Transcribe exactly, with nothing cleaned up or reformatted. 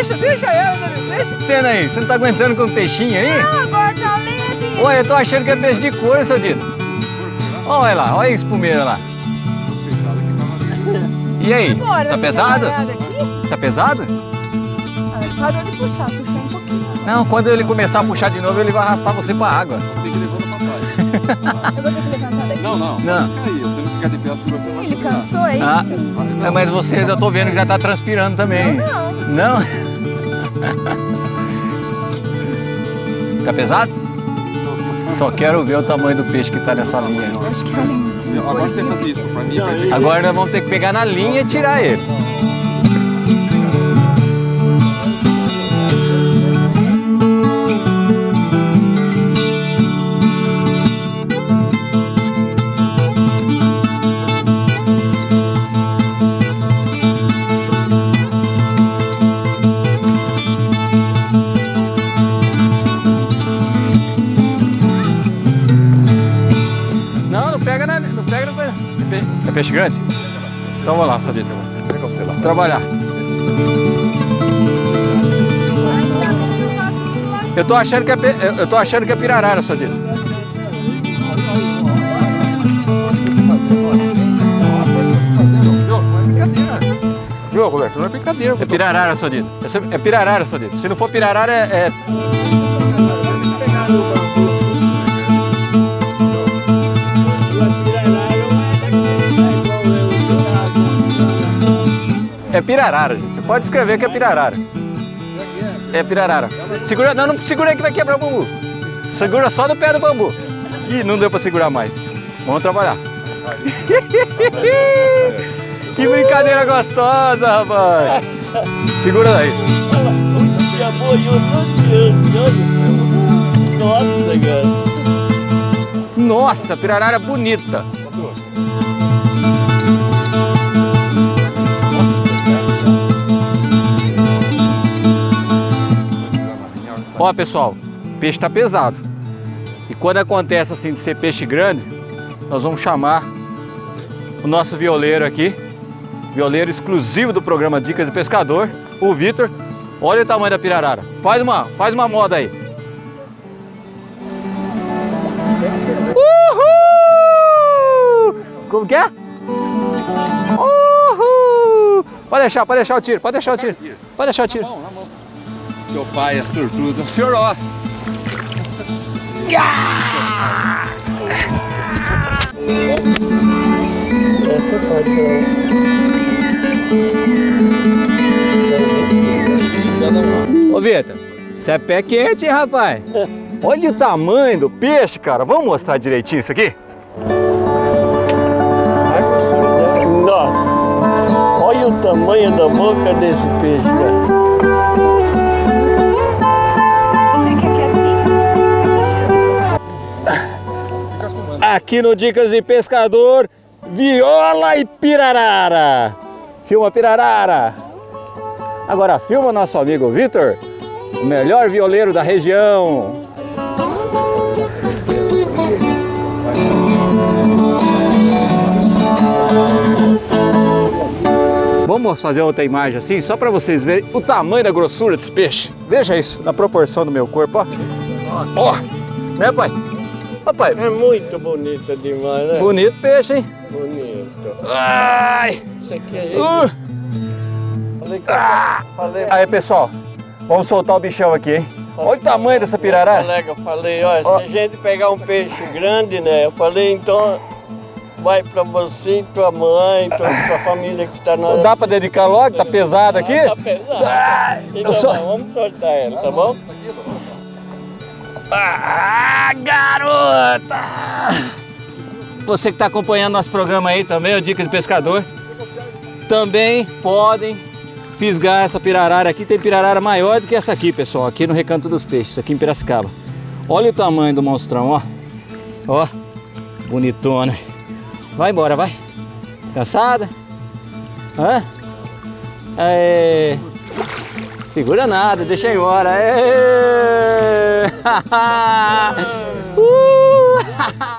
deixa, deixa ela, deixa. Cena aí, você não tá aguentando com o peixinho aí? Não, agora tá leve. Olha, eu tô achando que é peixe de cor, seu Dino. Olha lá, olha a espumeira lá. E aí, Agora, tá pesado? aqui? Tá pesado? Ah, parou de puxar, puxou um pouquinho. Não, quando ele começar a puxar de novo, ele vai arrastar você pra água. Tem que levar pra trás. Eu vou ter que levantar daqui. Não, não. Não. Fica aí. Se não ficar de pé, assim você vai Ele segurar. cansou, é isso? Ah, é, mas você, eu tô vendo que já tá transpirando também. Não, Não? Tá pesado? Só quero ver o tamanho do peixe que tá nessa linha. eu acho que é um... Agora você faz isso. Pra mim, é Agora nós vamos ter que pegar na linha e tirar ele. Não, não pega na... Não pega na... É peixe, é peixe grande? Então vamos lá, Sadito. Pega o celular. Trabalhar. Eu tô achando que é, pe... eu tô achando que é pirarara, Sadito. Viu, Roberto? Não é brincadeira. É pirarara, Sadito. É pirarara, Sadito. Se não for pirarara, é... é... É pirarara, gente. Você pode escrever que é pirarara. É pirarara. Segura, não, não segura aí que vai quebrar o bambu. Segura só no pé do bambu. Ih, não deu pra segurar mais. Vamos trabalhar. Que brincadeira gostosa, rapaz. Segura daí. Nossa, cara. Nossa, pirarara bonita. Ó, pessoal, o peixe tá pesado. E quando acontece assim de ser peixe grande, nós vamos chamar o nosso violeiro aqui, violeiro exclusivo do programa Dicas de Pescador, o Vitor. Olha o tamanho da pirarara. Faz uma, faz uma moda aí. Uhul! Como que é? Uhul! Pode deixar, pode deixar o tiro, pode deixar o tiro. Pode deixar o tiro. Seu pai é sortudo. O senhor, ó. Ô Vitor, isso é pé quente, hein, rapaz? Olha o tamanho do peixe, cara. Vamos mostrar direitinho isso aqui? Nossa, olha o tamanho da boca desse peixe, cara. Aqui no Dicas de Pescador, viola e pirarara. Filma pirarara. Agora filma nosso amigo Vitor, o melhor violeiro da região. Vamos fazer outra imagem assim, só para vocês verem o tamanho da grossura desse peixe. Veja isso, na proporção do meu corpo, ó. Ó, né, pai? Ó, pai. É muito bonita demais, né? Bonito peixe, hein? Bonito. Ai! Isso aqui é... Uh! Falei que... Ah! Falei... Aí, pessoal, vamos soltar o bichão aqui, hein? Olha o tamanho dessa pirarara. Colega, eu falei, olha, Ó. se a gente pegar um peixe grande, né? Eu falei, então vai pra você, tua mãe, tua, tua família que tá na... Não dá pra dedicar logo? Tá pesado aqui? Ah, tá pesado. Ah, Então eu só- vamos soltar ela, tá bom? Ah, garota! Você que está acompanhando nosso programa aí também, o Dicas de Pescador, também podem fisgar essa pirarara aqui. Tem pirarara maior do que essa aqui, pessoal, aqui no Recanto dos Peixes, aqui em Piracicaba. Olha o tamanho do monstrão, ó. Ó, bonitona. Vai embora, vai. Cansada? Hã? É... Segura nada, deixa eu ir embora. É... uh!